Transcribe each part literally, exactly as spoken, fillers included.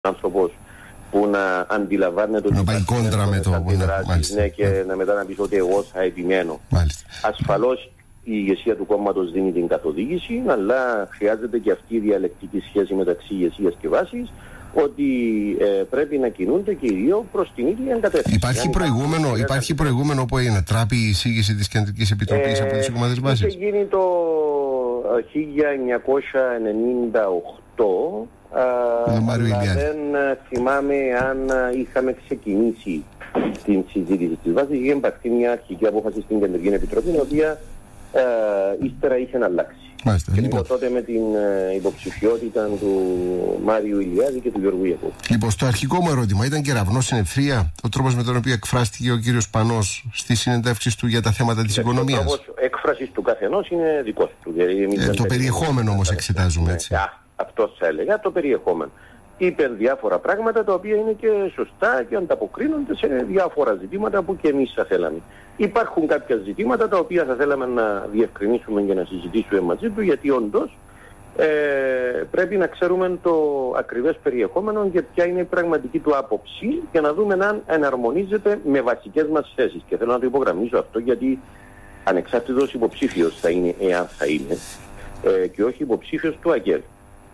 άνθρωπος που να αντιλαμβάνεται ότι να πάει κόντρα με το αντιδράσεις, ναι, και yeah. να μετά να πεις ότι εγώ θα επιμένω. Μάλιστα. Ασφαλώς η ηγεσία του κόμματος δίνει την καθοδήγηση, αλλά χρειάζεται και αυτή η διαλεκτική σχέση μεταξύ ηγεσίας και βάσης, ότι ε, πρέπει να κινούνται και οι δύο προς την ίδια κατεύθυνση. Υπάρχει προηγούμενο, υπάρχει, υπάρχει προηγούμενο που έγινε τράπη η εισήγηση της Κεντρικής Επιτροπής ε, από τις ομάδες βάσης. Είχε γίνει το χίλια εννιακόσια ενενήντα οκτώ, αλλά δεν θυμάμαι αν είχαμε ξεκινήσει την συζήτηση της βάσης. Είχε υπαρχθεί μια αρχική απόφαση στην Κεντρική Επιτροπή, η οποία ε, ύστερα είχε αλλάξει. Μάλιστα, και λοιπόν, τότε με την ε, υποψηφιότητα του Μάριου Ηλιάδη και του Γιώργου Ιακώβ. Λοιπόν, στο αρχικό μου ερώτημα, ήταν κεραυνός στην ευθεία ο τρόπος με τον οποίο εκφράστηκε ο κύριος Πανός στις συνεντεύξεις του για τα θέματα της οικονομίας? Ο τρόπος έκφρασης του καθενός είναι δικός του. Ε, το περιεχόμενο όμως εξετάζουμε, έτσι. Ναι, αυτό θα έλεγα, το περιεχόμενο. Είπε διάφορα πράγματα τα οποία είναι και σωστά και ανταποκρίνονται σε διάφορα ζητήματα που και εμείς θα θέλαμε. Υπάρχουν κάποια ζητήματα τα οποία θα θέλαμε να διευκρινίσουμε και να συζητήσουμε μαζί του, γιατί όντως ε, πρέπει να ξέρουμε το ακριβές περιεχόμενο και ποια είναι η πραγματική του άποψη και να δούμε αν εναρμονίζεται με βασικές μας θέσεις. Και θέλω να το υπογραμμίσω αυτό, γιατί ανεξάρτητος υποψήφιος θα είναι, εάν θα είναι, ε, και όχι υποψήφιος του ΑΚΕΛ.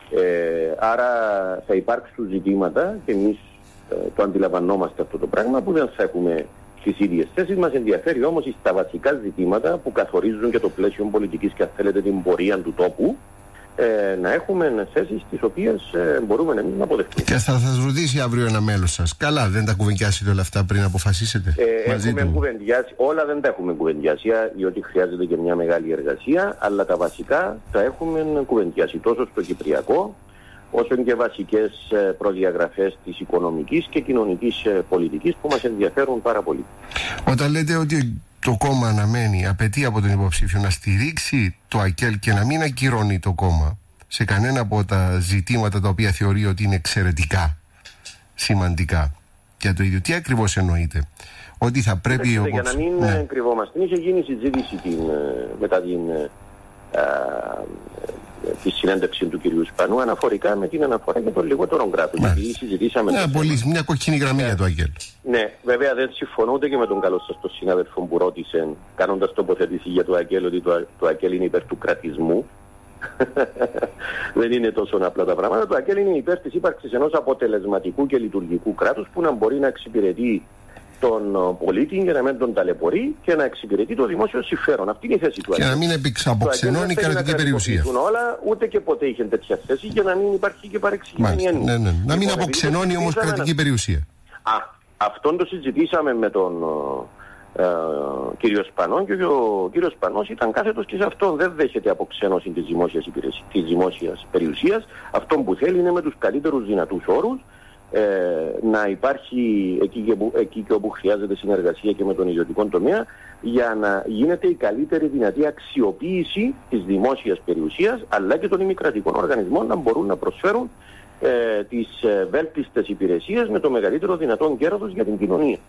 Ε, άρα θα υπάρξουν ζητήματα και εμείς ε, το αντιλαμβανόμαστε αυτό το πράγμα, που δεν θα έχουμε τις ίδιες θέσεις. Μας ενδιαφέρει όμως στα βασικά ζητήματα που καθορίζουν και το πλαίσιο πολιτικής και αν θέλετε την πορεία του τόπου, ε, να έχουμε θέσεις τις οποίες ε, μπορούμε εμείς να αποδεχτούμε. Και θα σας ρωτήσει αύριο ένα μέλος σας. Καλά, δεν τα κουβεντιάσετε όλα αυτά πριν αποφασίσετε? Ε, μαζί έχουμε του. κουβεντιάσει, όλα δεν τα έχουμε κουβεντιάσει, διότι χρειάζεται και μια μεγάλη εργασία, αλλά τα βασικά τα έχουμε κουβεντιάσει τόσο στο Κυπριακό, όσο και βασικές προδιαγραφές της οικονομικής και κοινωνικής πολιτικής που μας ενδιαφέρουν πάρα πολύ. Όταν λέτε ότι το κόμμα αναμένει, απαιτεί από τον υποψήφιο να στηρίξει το ΑΚΕΛ και να μην ακυρώνει το κόμμα σε κανένα από τα ζητήματα τα οποία θεωρεί ότι είναι εξαιρετικά σημαντικά για το ίδιο, τι ακριβώς εννοείται? Ότι θα πρέπει... Για όπως... να μην ναι. κρυβόμαστε, είχε γίνει συζήτηση την, μετά την... Α, τη συνέντευξη του κυρίου Σπανού αναφορικά με την αναφορά για τον λιγότερο κράτος. Γιατί συζητήσαμε. Ναι, πολύ, μια κόκκινη γραμμή για το ΑΚΕΛ. Ναι, βέβαια δεν συμφωνώ ούτε και με τον καλό σας τον συνάδελφο που ρώτησε, κάνοντας τοποθέτηση για το ΑΚΕΛ, ότι το, το ΑΚΕΛ είναι υπέρ του κρατισμού. Δεν είναι τόσο απλά τα πράγματα. Το ΑΚΕΛ είναι υπέρ της ύπαρξης ενός αποτελεσματικού και λειτουργικού κράτους που να μπορεί να εξυπηρετεί τον πολίτη για να μην τον ταλαιπωρεί και να εξυπηρετεί το δημόσιο συμφέρον. Αυτή είναι η θέση του. Και να μην αποξενώνει κρατική περιουσία. Όλα, ούτε και ποτέ είχε τέτοια θέση, για να μην υπάρχει και παρεξηγημένη έννοια. Ναι, ναι. Να μην αποξενώνει όμως κρατική περιουσία. Α, αυτόν το συζητήσαμε με τον ε, κύριο Σπανό, και ο κύριος Σπανός ήταν κάθετος και σε αυτόν. Δεν δέχεται αποξένωση της δημόσιας, υπηρεσίας, της δημόσιας περιουσίας. Αυτό που θέλει είναι με τους καλύτερους δυνατούς όρους Ε, να υπάρχει εκεί και, που, εκεί και όπου χρειάζεται συνεργασία και με τον ιδιωτικό τομέα, για να γίνεται η καλύτερη δυνατή αξιοποίηση της δημόσιας περιουσίας, αλλά και των ημικρατικών οργανισμών να μπορούν να προσφέρουν ε, τις ε, βέλτιστες υπηρεσίες με το μεγαλύτερο δυνατόν κέρδος για την κοινωνία.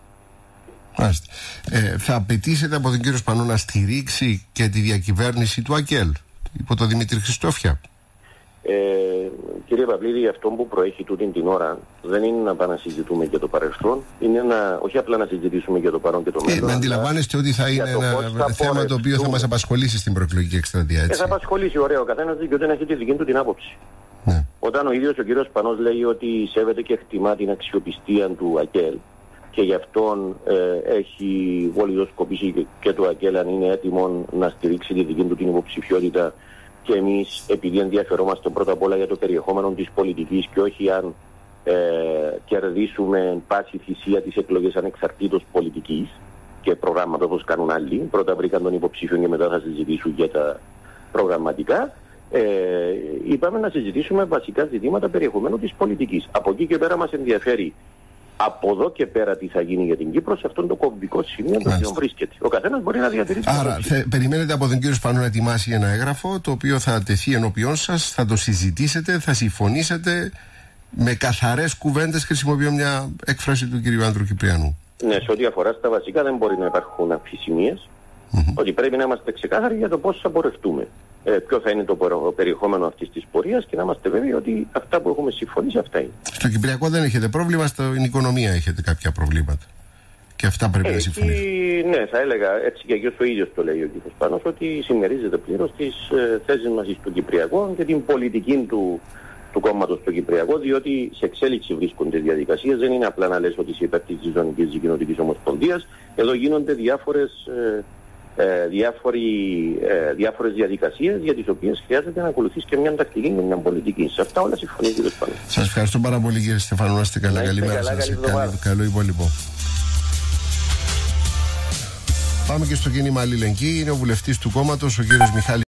Ε, θα απαιτήσετε από τον κύριο Σπανό να στηρίξει και τη διακυβέρνηση του ΑΚΕΛ υπό τον Δημήτρη Χριστόφια? Ε, κύριε Παυλίδη, αυτό που προέχει τούτη την ώρα δεν είναι να πάμε να συζητούμε για το παρελθόν, είναι να, όχι απλά να συζητήσουμε για το παρόν και το μέλλον. Ε, να αντιλαμβάνεστε ότι θα είναι ένα θα θέμα πορευτούμε. Το οποίο θα μας απασχολήσει στην προεκλογική εκστρατεία, έτσι. Ε, θα απασχολήσει, ωραίο, ο καθένας δικαιούται να έχει τη δική του την άποψη. Ναι. Όταν ο ίδιος ο κύριος Πανός λέει ότι σέβεται και εκτιμά την αξιοπιστία του ΑΚΕΛ και γι' αυτόν ε, έχει βολιδοσκοπήσει και, και το ΑΚΕΛ αν είναι έτοιμο να στηρίξει τη δική του την υποψηφιότητα, και εμείς επειδή ενδιαφερόμαστε πρώτα απ' όλα για το περιεχόμενο της πολιτικής και όχι αν ε, κερδίσουμε πάση θυσία τις εκλογές ανεξαρτήτως πολιτικής και προγράμματα όπως κάνουν άλλοι, πρώτα βρήκαν τον υποψήφιο και μετά θα συζητήσουν για τα προγραμματικά, ε, είπαμε να συζητήσουμε βασικά ζητήματα περιεχομένου της πολιτικής. Από εκεί και πέρα μας ενδιαφέρει από εδώ και πέρα τι θα γίνει για την Κύπρο, σε αυτόν το κομβικό σημείο το οποίο βρίσκεται. Ο καθένας μπορεί να διατηρήσει. Άρα, θε, περιμένετε από τον κύριο Σπανό να ετοιμάσει ένα έγγραφο το οποίο θα τεθεί ενώπιόν σας, θα το συζητήσετε, θα συμφωνήσετε με καθαρές κουβέντες, χρησιμοποιώ μια έκφραση του κύριου Άνδρου Κυπριανού. Ναι, σε ό,τι αφορά στα βασικά δεν μπορεί να υπάρχουν αμφισημίες. Mm-hmm. Ότι πρέπει να είμαστε ξεκάθαροι για το πώς θα πορευτούμε. ε, ποιο θα είναι το περιεχόμενο αυτής της πορείας και να είμαστε βέβαιοι ότι αυτά που έχουμε συμφωνήσει αυτά είναι. Στο Κυπριακό δεν έχετε πρόβλημα, στην οικονομία έχετε κάποια προβλήματα. Και αυτά πρέπει ε, να συμφωνήσουν. Ναι, θα έλεγα έτσι και εκεί ο ίδιος το λέει ο κ. Πάνος, ότι συμμερίζεται πλήρως τις ε, θέσεις μας στο Κυπριακό και την πολιτική του, του κόμματος στο Κυπριακό, διότι σε εξέλιξη βρίσκονται οι διαδικασίες. Δεν είναι απλά να λες ότι είσαι υπέρ της Ζωνικής Κοινοτικής Ομοσπονδίας. Εδώ γίνονται διάφορες, ε, ε, διάφοροι, ε, διάφορες διαδικασίες για τις οποίες χρειάζεται να ακολουθείς και μια τακτική και μια πολιτική. Σε αυτά όλα συμφωνεί ο κ. Πάνος. Σας ευχαριστώ πάρα πολύ κύριε Στεφάνου. Να είστε καλά. Καλημέρα σας. Καλό υπόλοιπο. Πάμε και στο κίνημα αλληλεγγύη. Είναι ο βουλευτής του κόμματος, ο κύριος Μιχάλης.